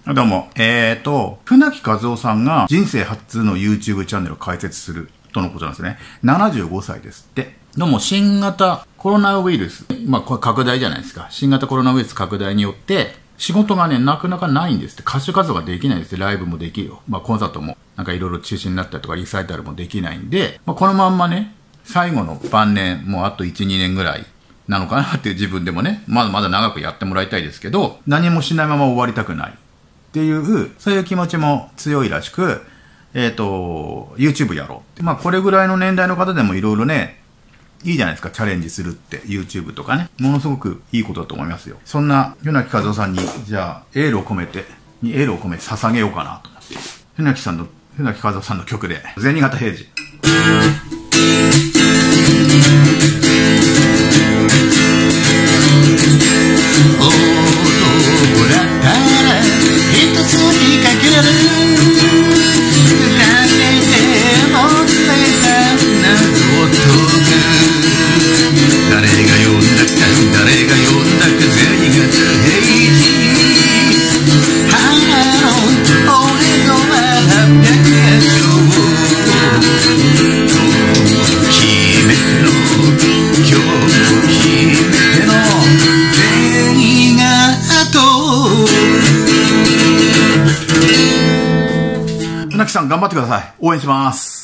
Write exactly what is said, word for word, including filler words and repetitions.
どうも。えーと、船木和夫さんが人生初の YouTube チャンネルを開設するとのことなんですね。ななじゅうごさいですって。どうも新型コロナウイルス、まあこれ拡大じゃないですか。新型コロナウイルス拡大によって、仕事がね、なかなかないんですって。歌手活動ができないんですって。ライブもできるよ。まあコンサートもなんかいろいろ中止になったりとかリサイタルもできないんで、まあこのまんまね、最後の晩年、もうあといち、にねんぐらいなのかなっていう自分でもね、まだまだ長くやってもらいたいですけど、何もしないまま終わりたくない。っていう、そういう気持ちも強いらしく、えっと、YouTube やろう。まあ、これぐらいの年代の方でもいろいろね、いいじゃないですか、チャレンジするって、YouTube とかね。ものすごくいいことだと思いますよ。そんな、船木和夫さんに、じゃあ、エールを込めて、にエールを込めて捧げようかなと思って。船木さんの、船木和夫さんの曲で、銭形平次。船木さん頑張ってください。応援します。